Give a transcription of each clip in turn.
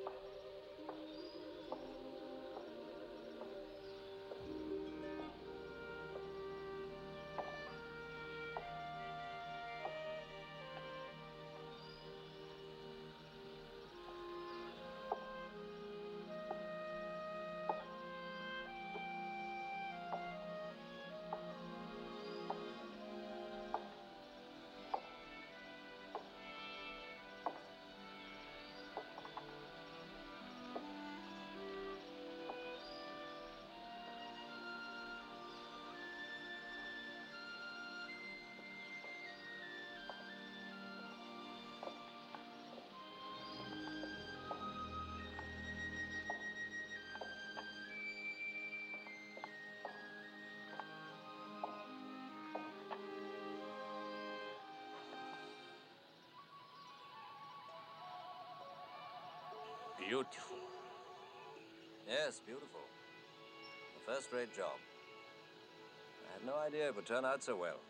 Beautiful. Yes, beautiful. A first-rate job. I had no idea it would turn out so well.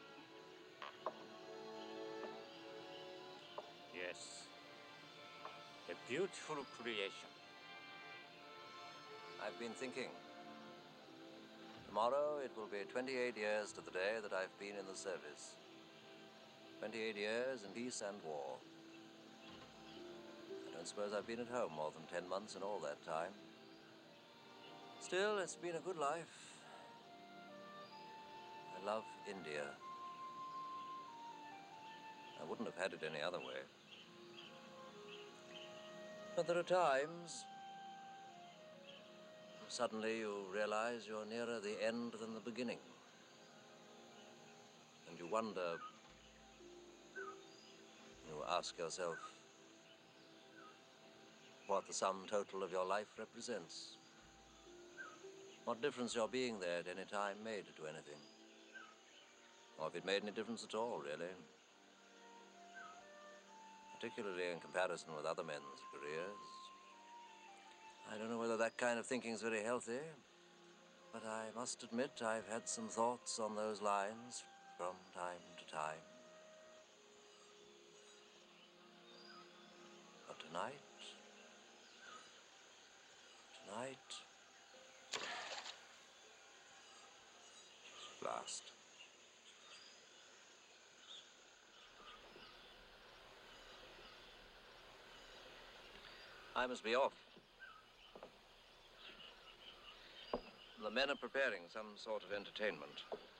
Yes. A beautiful creation. I've been thinking. Tomorrow it will be 28 years to the day that I've been in the service. 28 years in peace and war. I don't suppose I've been at home more than 10 months in all that time. Still, it's been a good life. I love India. I wouldn't have had it any other way. But there are times suddenly you realize you're nearer the end than the beginning. And you wonder, you ask yourself, what the sum total of your life represents. What difference your being there at any time made to anything. Or if it made any difference at all, really. Particularly in comparison with other men's careers. I don't know whether that kind of thinking is very healthy, but I must admit I've had some thoughts on those lines from time to time. But tonight, last. I must be off. The men are preparing some sort of entertainment.